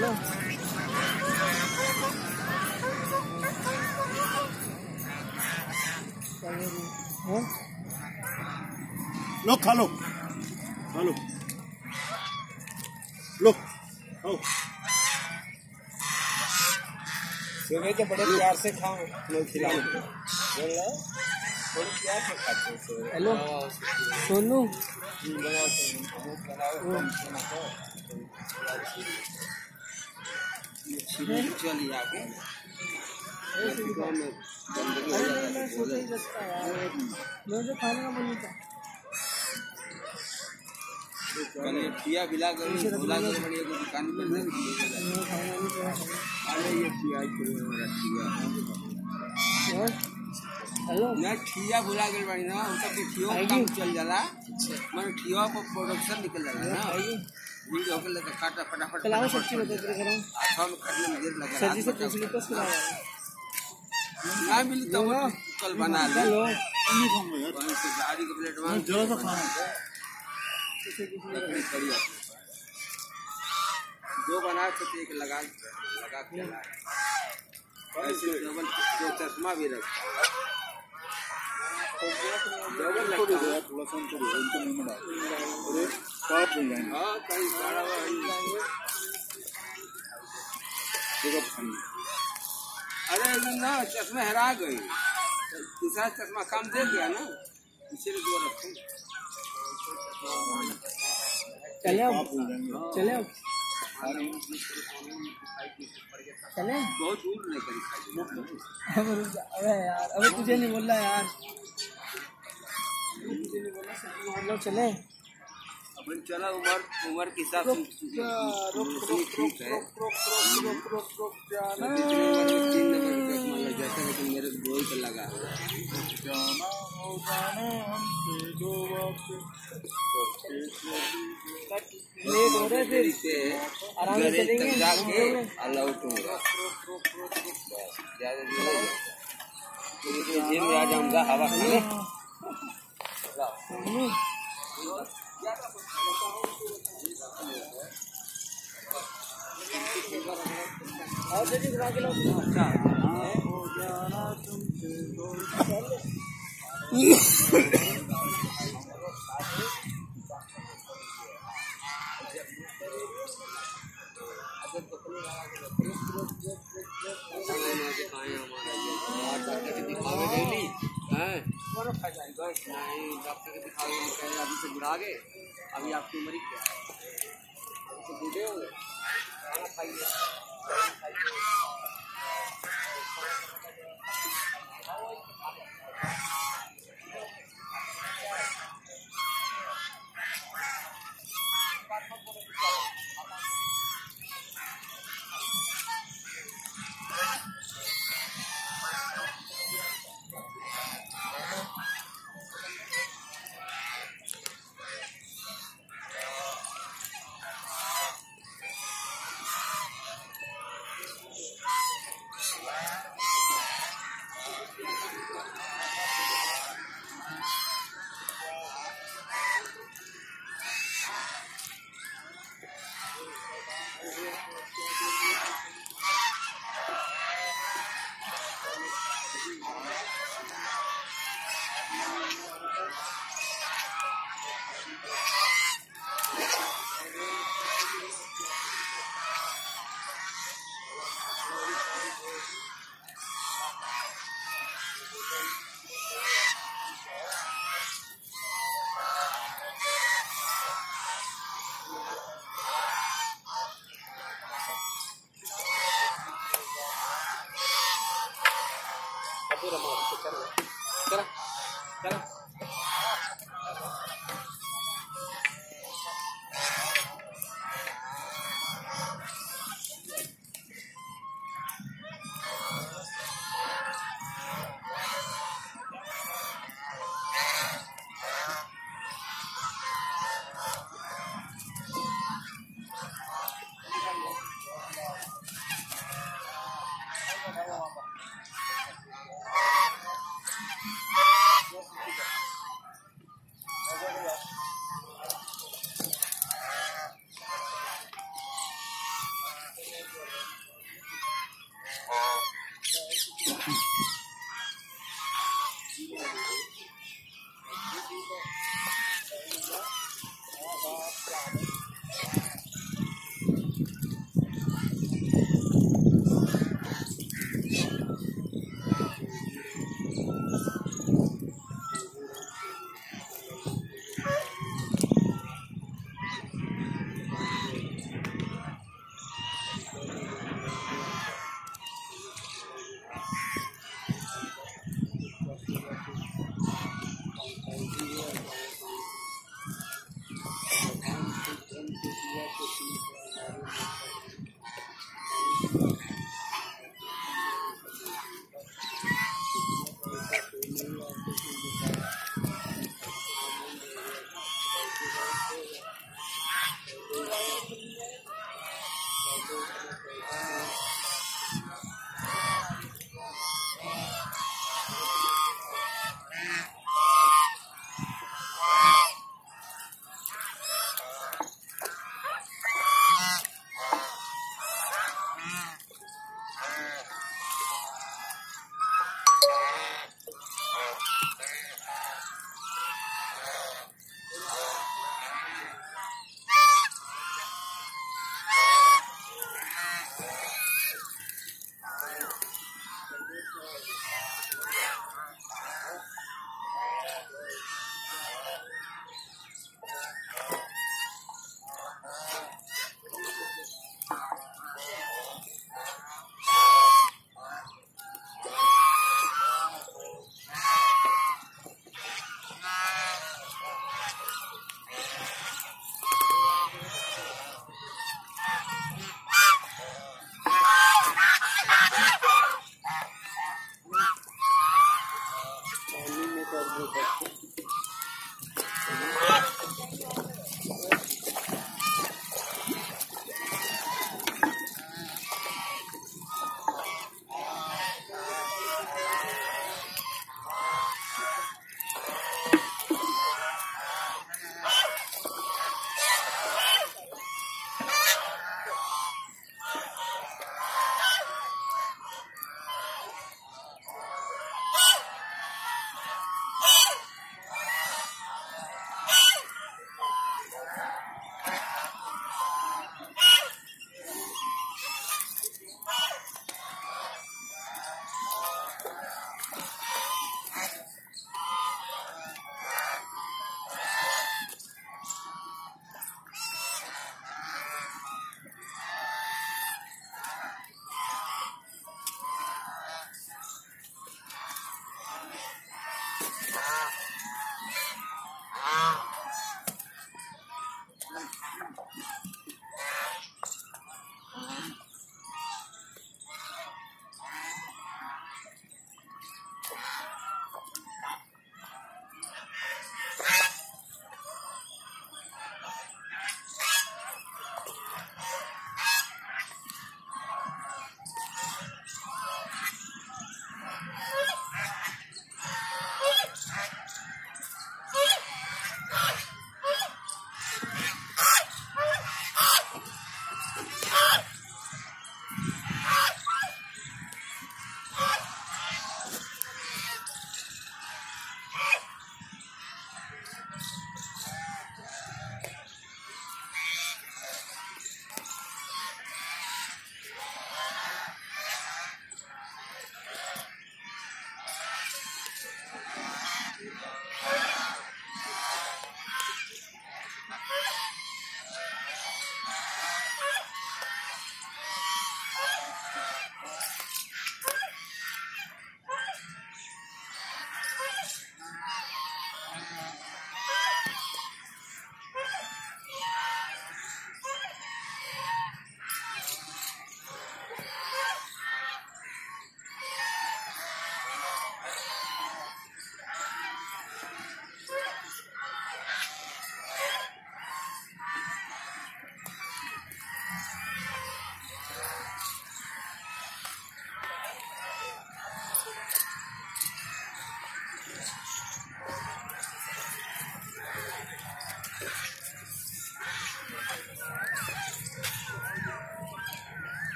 Hello लो खा लो लो आओ सुबह के बड़े प्यार से खाओ लोग खिलाओ थोड़ी प्यार से खाते हो। हेलो सोनू चलिए आगे मुझे खाने का मन नहीं था खिया बिला कर भोला कर बढ़िया को दुकान में मिल अरे ये खिया हेलो मैं खिया भुला कर बड़ी ना उनका खियो काम चल जाला माने खियो को प्रोडक्शन निकल जाला ना वीडियो के लिए काटा फटाफट चलाओ सच्ची बता दे रहा हूं हम खटने में देर लगा सच्ची से पूछ ली तो सुना ना मिली तो कल बना ले वहां से गाड़ी के प्लेट में जरा सा खाना दो बना तो एक लगा के ऐसे डबल जो चश्मा भी रखा डबल लगता है थोड़ा सा तो इनको नहीं मिला अरे काट दे जाएंगे हां कहीं सारा अरे ना चश्मा हरा गई दूसरा चश्मा काम दे गया ना इसीलिए दो रखूं चले चले चले बहुत दूर लेकर अबे यार अबे तुझे नहीं बोल रहा यार तुझे नहीं बोला हम लोग चले अपन चला उम्र के हिसाब से रुक जाना 3 नंबर का मतलब जैसा लेकिन मेरे गोल पे लगा जाना हो जाना हमसे दो वक्त लेट हो रहे फिर से आराम से चलेंगे जाके अलाउट होगा ज्यादा दूर जिम में आ जाऊंगा हवा खाने और जल्दी घुमा के लो अच्छा हो जाना तुमसे डॉक्टर के दिखाओगे अभी से बुढ़ा गए अभी आपकी उम्र क्या है तो बूढ़े हो गए खाना खाइए चलो